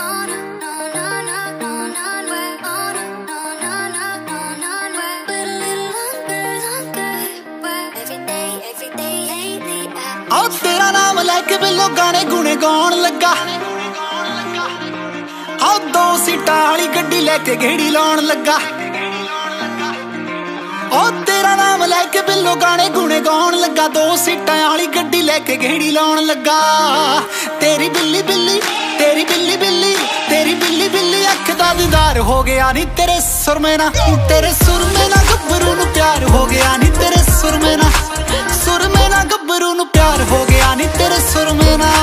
आओ तेरा नाम लैके बिल्लो गाने गुने गाउन लगा। आओ 2 सीटां वाली गड्डी लैके गेड़ी लाउन लगा। ओ तेरा नाम लैके बिल्लो गाने गुने गाउन लगा। 2 सीटां वाली गड्डी लैके गेड़ी लाउन लगा। तेरी बिल्ली बिल्ली तेरी बिल्ली बिल्ली तेरी बिल्ली बिल्ली अख दा दीदार हो गया नी तेरे सुरमे ना। तेरे सुरमे ना गब्बरू नू प्यार हो गया नी तेरे सुरमे ना। सुरमे ना गब्बरू नू प्यार हो गया नी तेरे सुरमे ना।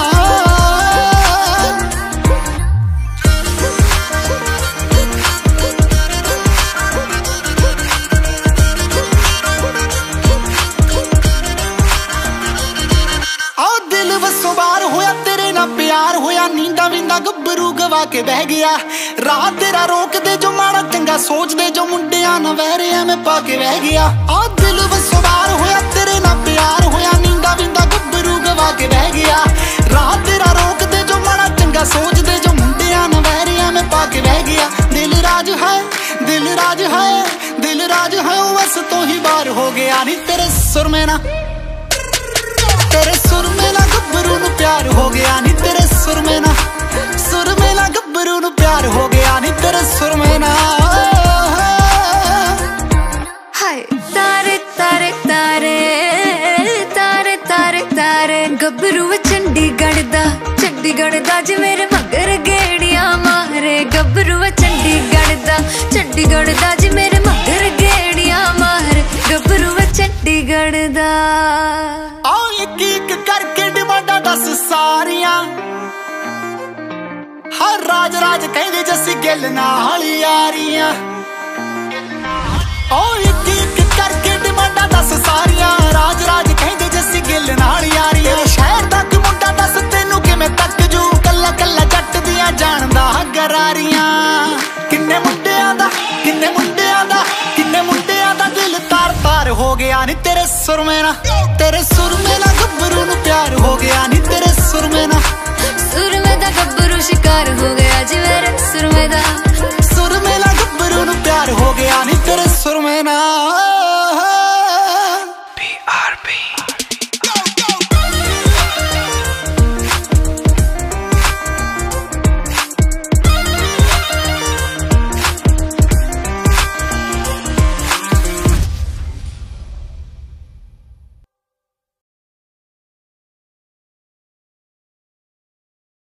प्यार होया नींदा विंदा गब्बरू गवा के बह गया। राह तेरा रोक दे जो माड़ा चंगा सोच दे जो मुंडिया ना वहरिया में पाके बह गया। आ दिल वसों बार होया तेरे ना प्यार होया नींदा विंदा गब्बरू गवा के बह गया। राह तेरा रोक दे जो माड़ा चंगा सोच दे जो मुंडिया ना वहरिया में पाके बह गया। दिल राज है दिल राज है दिल राज है बस तो ही बार हो गया नी तेरे सुरमे ना। तेरे सुरमे ना गब्बरू नू प्यार हो गया नी तेरे सुरमे ना। सुरमे ना गब्बरू नू प्यार हो गया नी तेरे सुरमे ना। हाय तारे तारे तारे तारे तारे तारे गब्बरू चंडीगढ़ दा जे मेरे मगर गेड़िया मारे। गब्बरू चंडीगढ़ दा जे मेरे मगर गेड़िया मारे। गब्बरू चंडीगढ़ दा एक एक करके डिमांडा दस सारियां। हर राज राज कहंदे जस्सी गिल नाल यारियां। ओ एक एक करके डिमांडा दस सारियां। राज राज कहंदे जस्सी गिल नाल यारियां। शहर दा कि मुंडा दस तैनू किवें तक जू कल्ला कल्ला जट दियां जानदा गरारियां। किन्ने मुंडियां दा किन्ने मुंडियां दा किन्ने मुंडियां दा दिल तार तार हो गया नी तेरे सुरमे ना। तेरे सुरमे ना गब्बरू नू प्यार हो गया नी तेरे